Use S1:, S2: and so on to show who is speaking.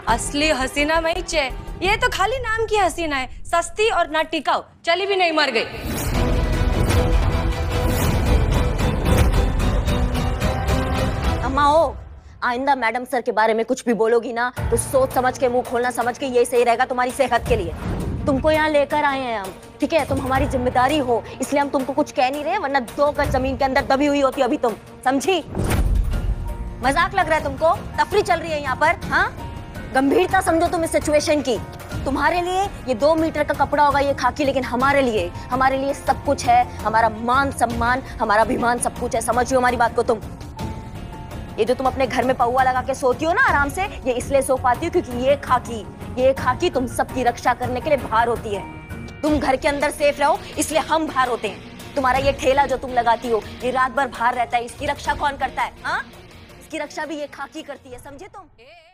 S1: असली हसीना मैं चे, ये तो खाली नाम की हसीना है, सस्ती और ना टिकाऊ, चली भी नहीं मर गई।
S2: अम्मा हो, आइंदा मैडम सर के बारे में कुछ भी बोलोगी ना तो सोच समझ के मुंह खोलना, समझ के ये सही रहेगा तुम्हारी सेहत के लिए। तुमको यहाँ लेकर आए हैं हम, ठीक है? तुम हमारी जिम्मेदारी हो, इसलिए हम तुमको कुछ कह नहीं रहे, वरना 2 गज जमीन के अंदर दबी हुई होती अभी तुम, समझी? मजाक लग रहा है तुमको? तफरी चल रही है यहाँ पर? हाँ, गंभीरता समझो तुम इस सिचुएशन की। तुम्हारे लिए ये 2 मीटर का कपड़ा होगा ये खाकी, लेकिन हमारे लिए सब कुछ है। हमारा मान सम्मान, हमारा अभिमान सब कुछ है। समझियो हमारी बात को तुम। ये जो तुम अपने घर में पौआ लगा के सोती हो ना आराम से, ये इसलिए सो पाती हो क्योंकि ये खाकी तुम सबकी रक्षा करने के लिए बाहर होती है। तुम घर के अंदर सेफ रहो इसलिए हम बाहर होते हैं। तुम्हारा ये ठेला जो तुम लगाती हो ये रात भर बाहर रहता है, इसकी रक्षा कौन करता है? हाँ, इसकी रक्षा भी ये खाकी करती है, समझे तुम?